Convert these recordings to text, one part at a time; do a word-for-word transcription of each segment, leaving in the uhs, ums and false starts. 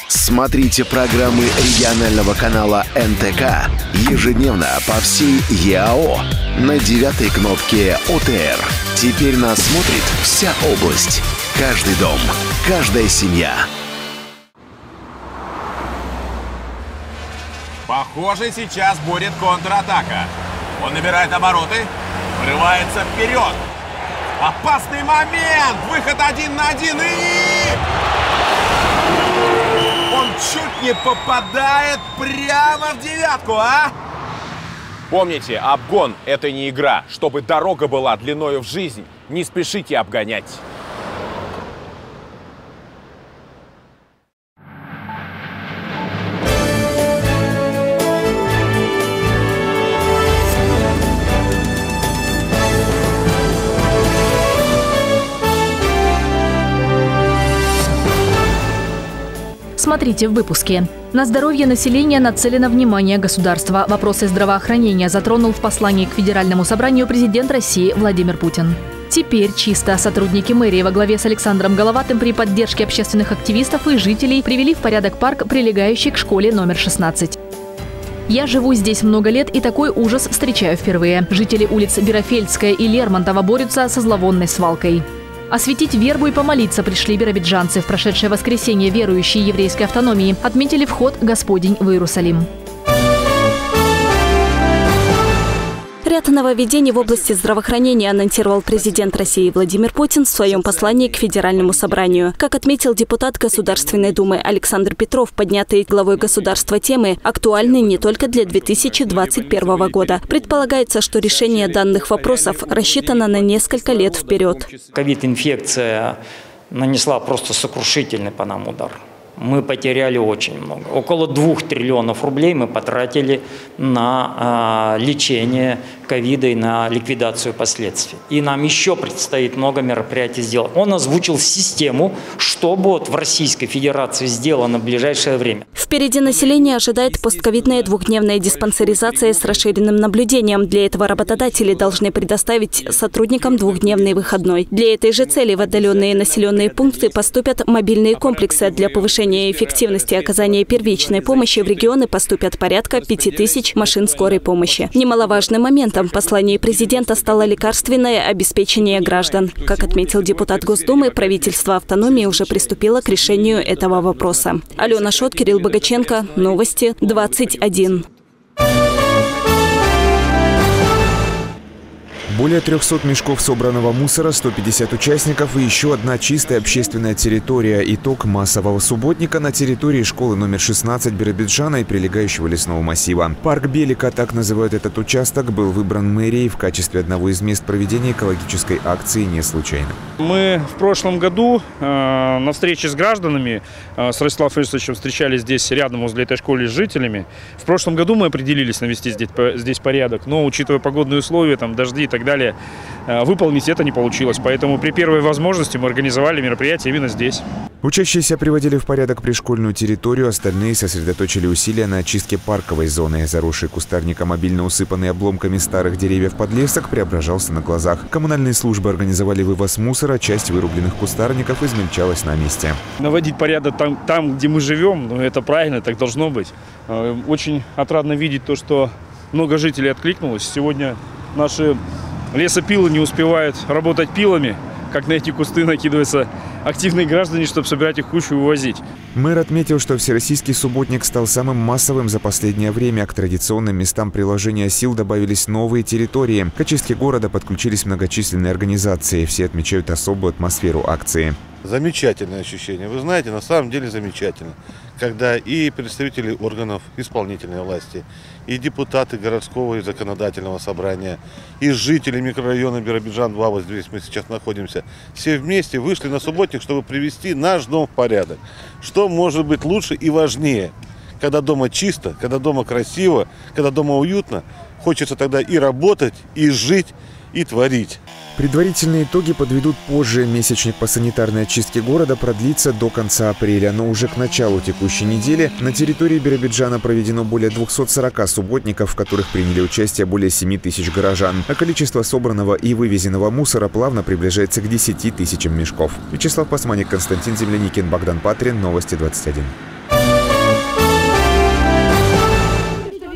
Смотрите программы регионального канала эн тэ ка ежедневно по всей ЕАО на девятой кнопке о тэ эр. Теперь нас смотрит вся область, каждый дом, каждая семья. Похоже, сейчас будет контратака. Он набирает обороты, врывается вперед. Опасный момент! Выход один на один и... Он чуть не попадает прямо в девятку, а? Помните, обгон – это не игра. Чтобы дорога была длиною в жизнь, не спешите обгонять. Смотрите в выпуске. На здоровье населения нацелено внимание государства. Вопросы здравоохранения затронул в послании к Федеральному собранию президент России Владимир Путин. Теперь чисто. Сотрудники мэрии во главе с Александром Головатым при поддержке общественных активистов и жителей привели в порядок парк, прилегающий к школе номер шестнадцать. Я живу здесь много лет и такой ужас встречаю впервые. Жители улиц Бирофельдская и Лермонтова борются со зловонной свалкой. Осветить вербу и помолиться пришли биробиджанцы. В прошедшее воскресенье верующие еврейской автономии отметили вход Господень в Иерусалим. Ряд нововведений в области здравоохранения анонсировал президент России Владимир Путин в своем послании к Федеральному собранию. Как отметил депутат Государственной Думы Александр Петров, поднятые главой государства темы актуальны не только для две тысячи двадцать первого года. Предполагается, что решение данных вопросов рассчитано на несколько лет вперед. Ковид-инфекция нанесла просто сокрушительный по нам удар. Мы потеряли очень много. Около двух триллионов рублей мы потратили на э, лечение ковида и на ликвидацию последствий. И нам еще предстоит много мероприятий сделать. Он озвучил систему, что будет в Российской Федерации сделано в ближайшее время. Впереди население ожидает постковидная двухдневная диспансеризация с расширенным наблюдением. Для этого работодатели должны предоставить сотрудникам двухдневный выходной. Для этой же цели в отдаленные населенные пункты поступят мобильные комплексы. Для повышения эффективности оказания первичной помощи в регионы поступят порядка пяти тысяч машин скорой помощи. Немаловажным моментом в послании президента стало лекарственное обеспечение граждан. Как отметил депутат Госдумы, правительство автономии уже приступило к решению этого вопроса. Алена Шот, Кирилл Богаченко, Новости двадцать один. Более трёхсот мешков собранного мусора, сто пятьдесят участников и еще одна чистая общественная территория. Итог массового субботника на территории школы номер шестнадцать Биробиджана и прилегающего лесного массива. Парк Белика, так называют этот участок, был выбран мэрией в качестве одного из мест проведения экологической акции не случайно. Мы в прошлом году э, на встрече с гражданами, э, с Ростиславом Фельдовичем встречались здесь рядом возле этой школы с жителями. В прошлом году мы определились навести здесь, здесь порядок, но учитывая погодные условия, там, дожди и так далее, далее, выполнить это не получилось. Поэтому при первой возможности мы организовали мероприятие именно здесь. Учащиеся приводили в порядок пришкольную территорию, остальные сосредоточили усилия на очистке парковой зоны. Заросший кустарником, обильно усыпанный обломками старых деревьев подлесок преображался на глазах. Коммунальные службы организовали вывоз мусора, часть вырубленных кустарников измельчалась на месте. Наводить порядок там, там где мы живем, ну, это правильно, так должно быть. Очень отрадно видеть то, что много жителей откликнулось. Сегодня наши лесопилы не успевают работать пилами, как на эти кусты накидываются активные граждане, чтобы собирать их кучу и увозить. Мэр отметил, что Всероссийский субботник стал самым массовым за последнее время. К традиционным местам приложения сил добавились новые территории. К очистке города подключились многочисленные организации. Все отмечают особую атмосферу акции. Замечательное ощущение. Вы знаете, на самом деле замечательно, когда и представители органов исполнительной власти, и депутаты городского и законодательного собрания, и жители микрорайона Биробиджан-два, вот здесь мы сейчас находимся, все вместе вышли на субботник, чтобы привести наш дом в порядок. Что может быть лучше и важнее? Когда дома чисто, когда дома красиво, когда дома уютно, хочется тогда и работать, и жить, и творить. Предварительные итоги подведут позже. Месячник по санитарной очистке города продлится до конца апреля. Но уже к началу текущей недели на территории Биробиджана проведено более двухсот сорока субботников, в которых приняли участие более семи тысяч горожан. А количество собранного и вывезенного мусора плавно приближается к десяти тысячам мешков. Вячеслав Пасманик, Константин Земляникин, Богдан Патрин. Новости двадцать один.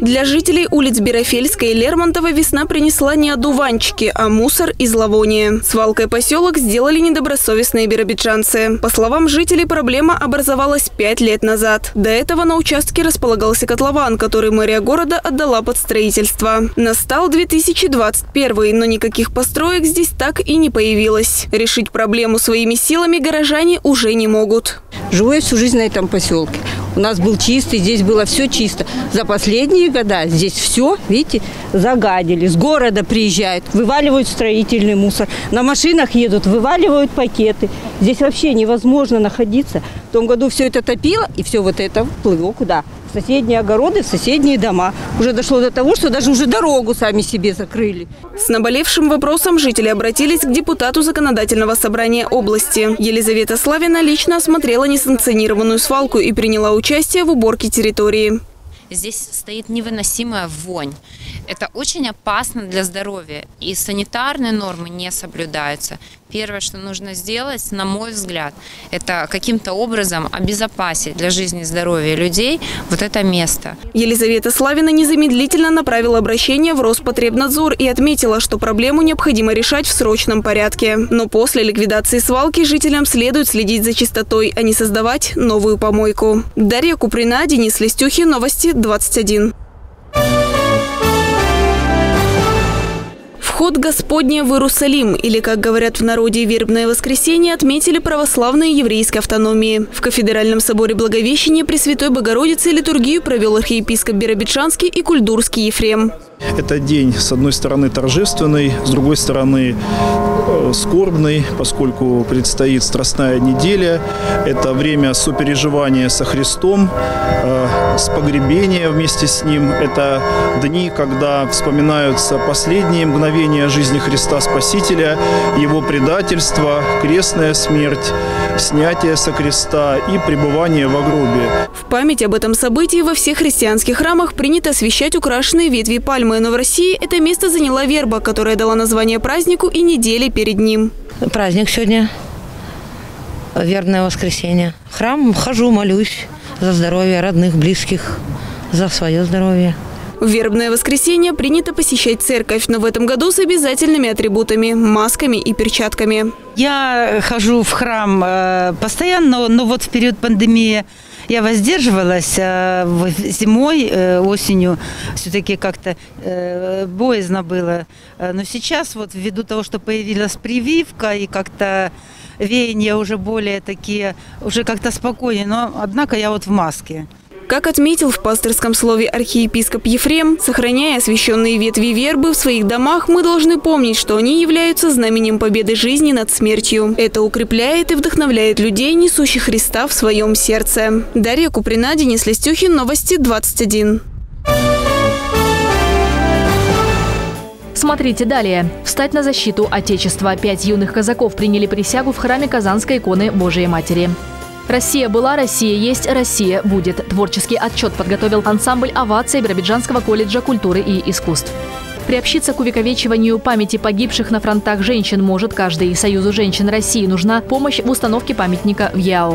Для жителей улиц Берофельска и Лермонтова весна принесла не одуванчики, а мусор и зловоние. Свалкой поселок сделали недобросовестные биробиджанцы. По словам жителей, проблема образовалась пять лет назад. До этого на участке располагался котлован, который мэрия города отдала под строительство. Настал две тысячи двадцать первый, но никаких построек здесь так и не появилось. Решить проблему своими силами горожане уже не могут. Живу я всю жизнь на этом поселке. У нас был чистый, здесь было все чисто. За последние года здесь все, видите, загадили. С города приезжают, вываливают строительный мусор. На машинах едут, вываливают пакеты. Здесь вообще невозможно находиться. В том году все это топило, и все вот это плыло куда? В соседние огороды, в соседние дома. Уже дошло до того, что даже уже дорогу сами себе закрыли. С наболевшим вопросом жители обратились к депутату законодательного собрания области. Елизавета Славина лично осмотрела несанкционированную свалку и приняла участие в уборке территории. Здесь стоит невыносимая вонь. Это очень опасно для здоровья, и санитарные нормы не соблюдаются. Первое, что нужно сделать, на мой взгляд, это каким-то образом обезопасить для жизни и здоровья людей вот это место. Елизавета Славина незамедлительно направила обращение в Роспотребнадзор и отметила, что проблему необходимо решать в срочном порядке. Но после ликвидации свалки жителям следует следить за чистотой, а не создавать новую помойку. Дарья Куприна, Денис Листюхин, Новости двадцать один. Вход Господня в Иерусалим, или, как говорят в народе, вербное воскресенье, отметили православные еврейской автономии. В Кафедральном соборе Благовещения Пресвятой Богородицы литургию провел архиепископ Биробиджанский и Кульдурский Ефрем. Это день, с одной стороны, торжественный, с другой стороны, скорбный, поскольку предстоит Страстная неделя. Это время сопереживания со Христом, с погребения вместе с Ним. Это дни, когда вспоминаются последние мгновения жизни Христа Спасителя, Его предательство, крестная смерть, снятие со креста и пребывание во гробе. В память об этом событии во всех христианских храмах принято освещать украшенные ветви пальмы. Но в России это место заняла верба, которая дала название празднику и неделе перед ним. Праздник сегодня, вербное воскресенье. В храм хожу, молюсь за здоровье родных, близких, за свое здоровье. В вербное воскресенье принято посещать церковь, но в этом году с обязательными атрибутами – масками и перчатками. Я хожу в храм постоянно, но вот в период пандемии я воздерживалась, зимой, осенью все-таки как-то боязно было. Но сейчас вот ввиду того, что появилась прививка и как-то веяния уже более такие, уже как-то спокойнее, но однако я вот в маске. Как отметил в пасторском слове архиепископ Ефрем, сохраняя освященные ветви вербы в своих домах, мы должны помнить, что они являются знаменем победы жизни над смертью. Это укрепляет и вдохновляет людей, несущих Христа в своем сердце. Дарья Куприна, Денис Листюхин, Новости двадцать один. Смотрите далее. Встать на защиту Отечества. Пять юных казаков приняли присягу в храме Казанской иконы Божией Матери. «Россия была, Россия есть, Россия будет». Творческий отчет подготовил ансамбль «Овация» Биробиджанского колледжа культуры и искусств. Приобщиться к увековечиванию памяти погибших на фронтах женщин может каждый. Союзу женщин России нужна помощь в установке памятника в ЯО.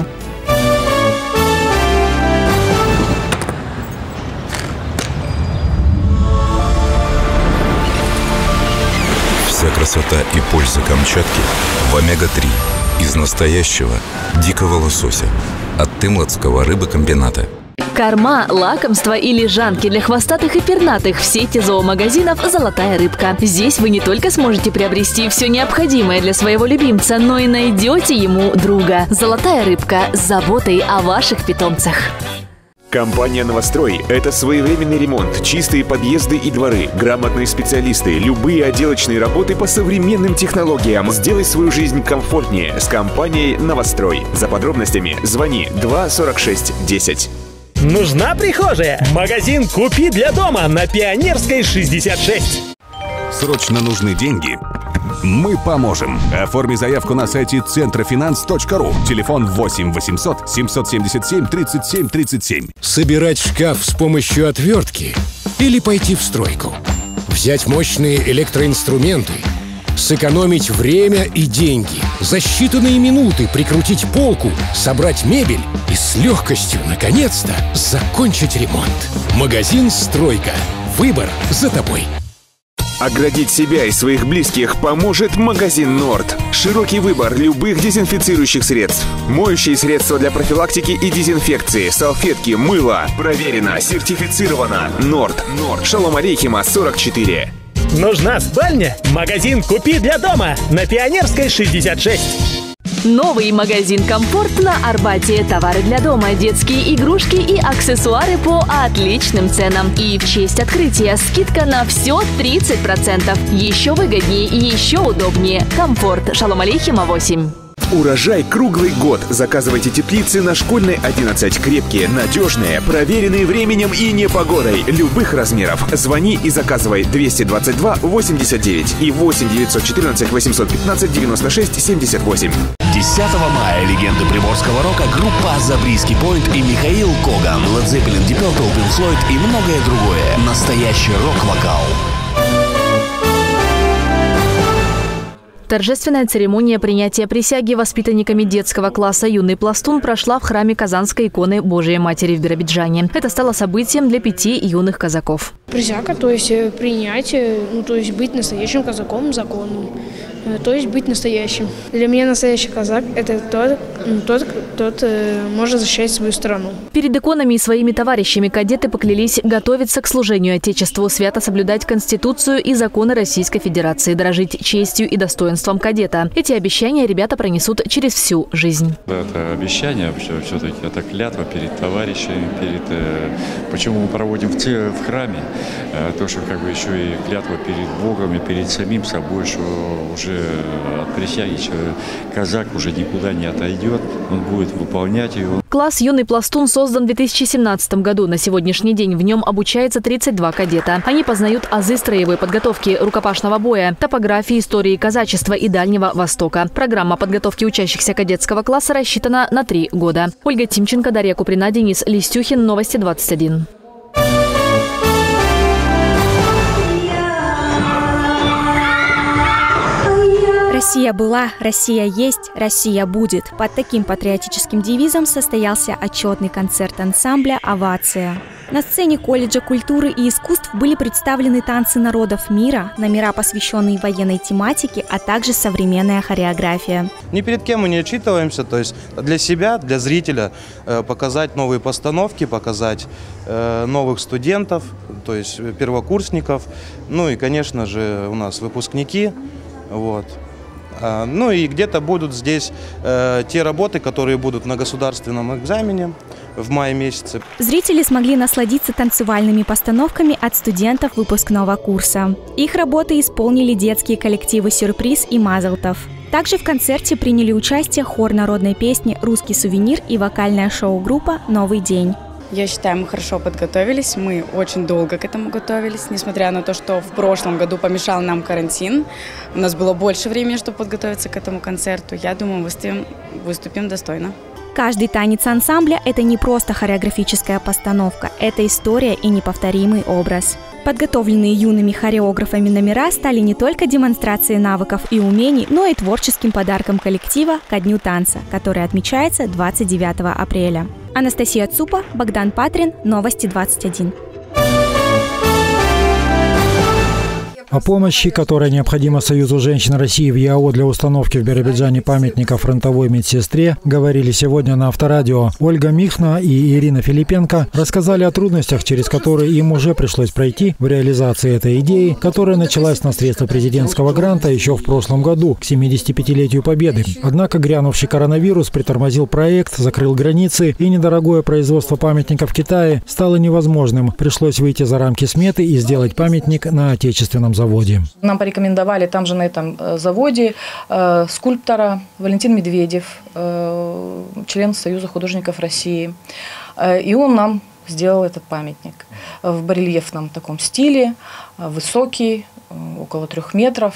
Вся красота и польза Камчатки в омега три. Из настоящего дикого лосося от Тымлатского рыбокомбината. Корма, лакомства и лежанки для хвостатых и пернатых в сети зоомагазинов «Золотая рыбка». Здесь вы не только сможете приобрести все необходимое для своего любимца, но и найдете ему друга. «Золотая рыбка» с заботой о ваших питомцах. Компания «Новострой» – это своевременный ремонт, чистые подъезды и дворы, грамотные специалисты, любые отделочные работы по современным технологиям. Сделай свою жизнь комфортнее с компанией «Новострой». За подробностями звони два сорок шесть десять. Нужна прихожая? Магазин «Купи для дома» на Пионерской шестьдесят шесть. Срочно нужны деньги? Мы поможем. Оформи заявку на сайте центрофинанс точка ру. Телефон восемь восемьсот семьсот семьдесят семь тридцать семь тридцать семь. Собирать шкаф с помощью отвертки или пойти в стройку? Взять мощные электроинструменты Сэкономить время и деньги. За считанные минуты прикрутить полку, собрать мебель и с легкостью, наконец-то, закончить ремонт. Магазин «Стройка». Выбор за тобой. Оградить себя и своих близких поможет магазин «Норд». Широкий выбор любых дезинфицирующих средств. Моющие средства для профилактики и дезинфекции, салфетки, мыло. Проверено, сертифицировано. «Норд». Норд. Шолом Алейхима, сорок четыре. Нужна спальня? Магазин «Купи для дома» на Пионерской, шестьдесят шесть. Новый магазин «Комфорт» на Арбате. Товары для дома, детские игрушки и аксессуары по отличным ценам. И в честь открытия скидка на все тридцать процентов. Еще выгоднее и еще удобнее. «Комфорт». Шалом Алейхима, восемь. Урожай круглый год. Заказывайте теплицы на Школьной одиннадцать. Крепкие, надежные, проверенные временем и непогодой. Любых размеров. Звони и заказывай двести двадцать два восемьдесят девять и восемь девятьсот четырнадцать восемьсот пятнадцать девяносто шесть семьдесят восемь. десятого мая легенды приморского рока группа Забриски Пойнт и Михаил Коган, Led Zeppelin, Deep Purple, Pink Floyd и многое другое. Настоящий рок-вокал. Торжественная церемония принятия присяги воспитанниками детского класса «Юный пластун» прошла в храме Казанской иконы Божией Матери в Биробиджане. Это стало событием для пяти юных казаков. Присяга, то есть принятие, ну, то есть быть настоящим казаком законным, то есть быть настоящим. Для меня настоящий казак – это тот, тот, тот э, может защищать свою страну. Перед иконами и своими товарищами кадеты поклялись готовиться к служению Отечеству, свято соблюдать Конституцию и законы Российской Федерации, дорожить честью и достоинством кадета. Эти обещания ребята пронесут через всю жизнь. Это обещание, все-таки это клятва перед товарищами, перед, э, почему мы проводим в, те, в храме, э, то, что как бы еще и клятва перед Богом и перед самим собой, что уже от присяги казак уже никуда не отойдет, он будет выполнять ее. Класс «Юный пластун» создан в две тысячи семнадцатом году. На сегодняшний день в нем обучается тридцать два кадета. Они познают азы строевой подготовки, рукопашного боя, топографии, истории казачества и Дальнего Востока. Программа подготовки учащихся кадетского класса рассчитана на три года. Ольга Тимченко, Дарья Куприна, Денис Листюхин. Новости двадцать один. Россия была, Россия есть, Россия будет. Под таким патриотическим девизом состоялся отчетный концерт ансамбля «Овация». На сцене колледжа культуры и искусств были представлены танцы народов мира, номера, посвященные военной тематике, а также современная хореография. Ни перед кем мы не отчитываемся, то есть для себя, для зрителя показать новые постановки, показать новых студентов, то есть первокурсников, ну и, конечно же, у нас выпускники, вот. Ну и где-то будут здесь э, те работы, которые будут на государственном экзамене в мае месяце. Зрители смогли насладиться танцевальными постановками от студентов выпускного курса. Их работы исполнили детские коллективы «Сюрприз» и «Мазалтов». Также в концерте приняли участие хор народной песни «Русский сувенир» и вокальная шоу-группа «Новый день». Я считаю, мы хорошо подготовились, мы очень долго к этому готовились, несмотря на то, что в прошлом году помешал нам карантин. У нас было больше времени, чтобы подготовиться к этому концерту. Я думаю, выступим, выступим достойно. Каждый танец ансамбля – это не просто хореографическая постановка, это история и неповторимый образ. Подготовленные юными хореографами номера стали не только демонстрацией навыков и умений, но и творческим подарком коллектива ко Дню танца, который отмечается двадцать девятого апреля. Анастасия Цупа, Богдан Патрин, Новости двадцать один. О помощи, которая необходима Союзу женщин России в ЯО для установки в Биробиджане памятника фронтовой медсестре, говорили сегодня на Авторадио. Ольга Михна и Ирина Филипенко рассказали о трудностях, через которые им уже пришлось пройти в реализации этой идеи, которая началась на средства президентского гранта еще в прошлом году, к семидесятипятилетию Победы. Однако грянувший коронавирус притормозил проект, закрыл границы, и недорогое производство памятника в Китае стало невозможным. Пришлось выйти за рамки сметы и сделать памятник на отечественном заводе. Нам порекомендовали там же на этом заводе э, скульптора Валентин Медведев, э, член Союза художников России. Э, и он нам сделал этот памятник в барельефном таком стиле, высокий, около трех метров.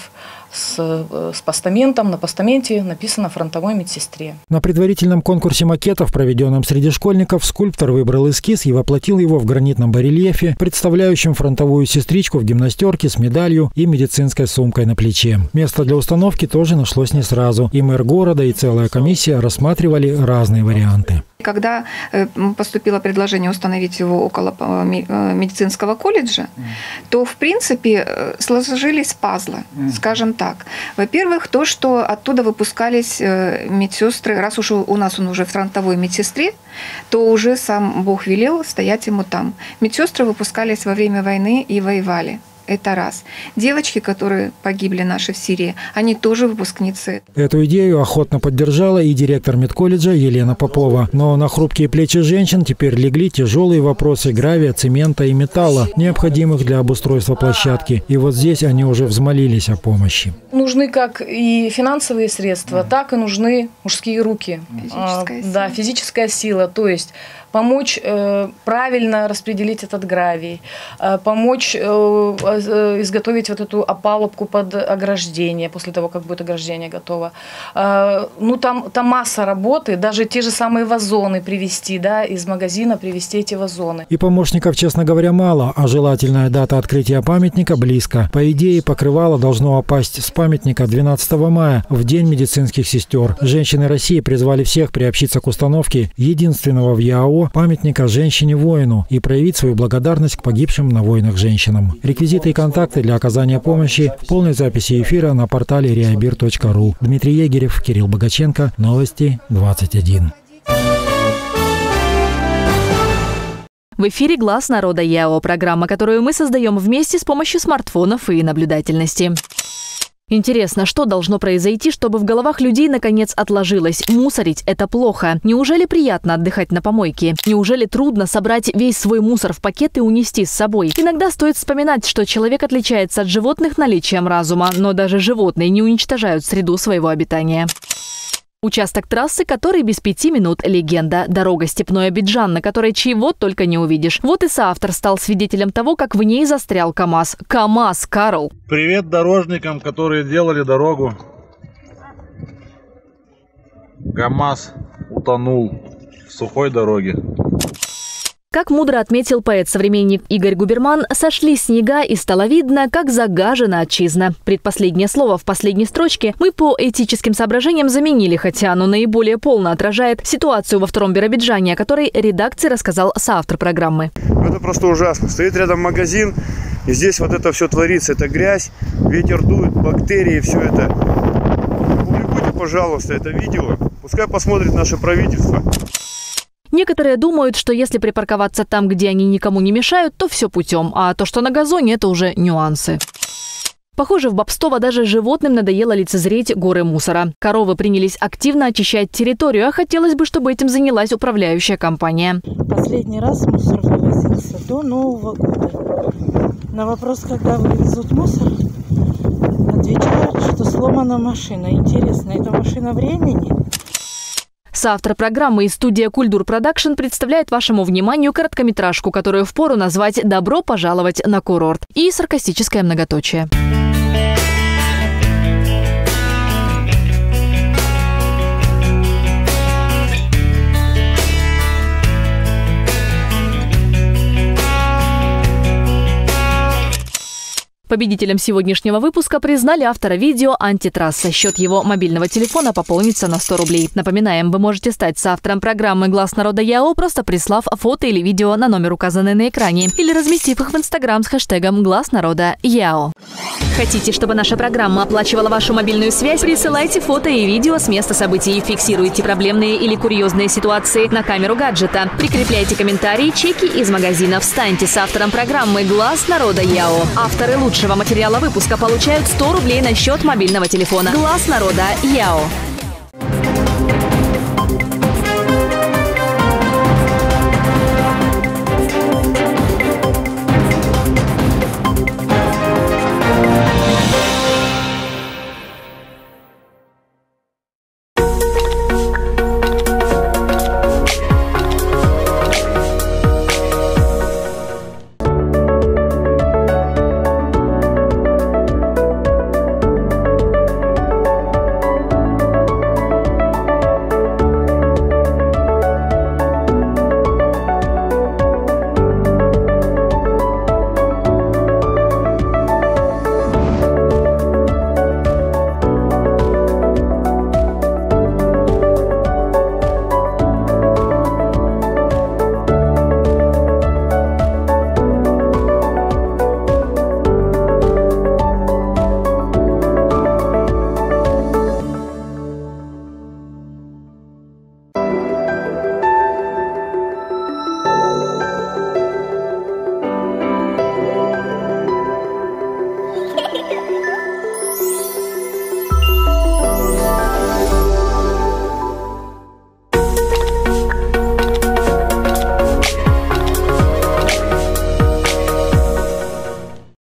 с, с постаментом. На постаменте написано «фронтовой медсестре». На предварительном конкурсе макетов, проведенном среди школьников, скульптор выбрал эскиз и воплотил его в гранитном барельефе, представляющем фронтовую сестричку в гимнастерке с медалью и медицинской сумкой на плече. Место для установки тоже нашлось не сразу, и мэр города и целая комиссия рассматривали разные варианты. Когда поступило предложение установить его около медицинского колледжа, то, в принципе, сложились пазлы, скажем так. Во-первых, то, что оттуда выпускались медсестры, раз уж у нас он уже фронтовой медсестре, то уже сам Бог велел стоять ему там. Медсестры выпускались во время войны и воевали. Это раз. Девочки, которые погибли наши в Сирии, они тоже выпускницы. Эту идею охотно поддержала и директор медколледжа Елена Попова. Но на хрупкие плечи женщин теперь легли тяжелые вопросы гравия, цемента и металла, необходимых для обустройства площадки. И вот здесь они уже взмолились о помощи. Нужны как и финансовые средства, так и нужны мужские руки. Физическая а, сила. Да, физическая сила. То есть помочь э, правильно распределить этот гравий, э, помочь э, э, изготовить вот эту опалубку под ограждение, после того, как будет ограждение готово. Э, ну, там, там масса работы, даже те же самые вазоны привезти, да, из магазина привезти эти вазоны. И помощников, честно говоря, мало, а желательная дата открытия памятника близко. По идее, покрывало должно опасть с памятника двенадцатого мая, в День медицинских сестер. Женщины России призвали всех приобщиться к установке единственного в ЯО памятника женщине-воину и проявить свою благодарность к погибшим на войнах женщинам. Реквизиты и контакты для оказания помощи в полной записи эфира на портале реабир точка ру. Дмитрий Егерев, Кирилл Богаченко, Новости двадцать один. В эфире «Глаз народа ЯО», программа, которую мы создаем вместе с помощью смартфонов и наблюдательности. Интересно, что должно произойти, чтобы в головах людей наконец отложилось: мусорить – это плохо? Неужели приятно отдыхать на помойке? Неужели трудно собрать весь свой мусор в пакет и унести с собой? Иногда стоит вспоминать, что человек отличается от животных наличием разума, но даже животные не уничтожают среду своего обитания. Участок трассы, который без пяти минут легенда. Дорога Степной-Абиджан, на которой чего только не увидишь. Вот и соавтор стал свидетелем того, как в ней застрял КАМАЗ. КАМАЗ, Карл! Привет дорожникам, которые делали дорогу. КАМАЗ утонул в сухой дороге. Как мудро отметил поэт-современник Игорь Губерман, сошли снега и стало видно, как загажена отчизна. Предпоследнее слово в последней строчке мы по этическим соображениям заменили, хотя оно наиболее полно отражает ситуацию во втором Биробиджане, о которой редакции рассказал соавтор программы. Это просто ужасно. Стоит рядом магазин, и здесь вот это все творится, это грязь, ветер дует, бактерии, все это. Публикуйте, пожалуйста, это видео, пускай посмотрит наше правительство. Некоторые думают, что если припарковаться там, где они никому не мешают, то все путем, а то, что на газоне, это уже нюансы. Похоже, в Бобстово даже животным надоело лицезреть горы мусора. Коровы принялись активно очищать территорию, а хотелось бы, чтобы этим занялась управляющая компания. Последний раз мусор вывозился до Нового года. На вопрос, когда вывезут мусор, отвечают, что сломана машина. Интересно, это машина времени? Соавтор программы и студия «Культур Продакшн» представляет вашему вниманию короткометражку, которую впору назвать «Добро пожаловать на курорт» и саркастическое многоточие. Победителем сегодняшнего выпуска признали автора видео «Антитрасса». Счет его мобильного телефона пополнится на сто рублей. Напоминаем, вы можете стать соавтором программы «Глаз народа ЯО», просто прислав фото или видео на номер, указанный на экране, или разместив их в Инстаграм с хэштегом «Глаз народа ЯО». Хотите, чтобы наша программа оплачивала вашу мобильную связь? Присылайте фото и видео с места событий. Фиксируйте проблемные или курьезные ситуации на камеру гаджета. Прикрепляйте комментарии, чеки из магазинов. Станьте соавтором программы «Глаз народа ЯО». Авторы лучшего материала выпуска получают сто рублей на счет мобильного телефона. «Глаз народа ЯО».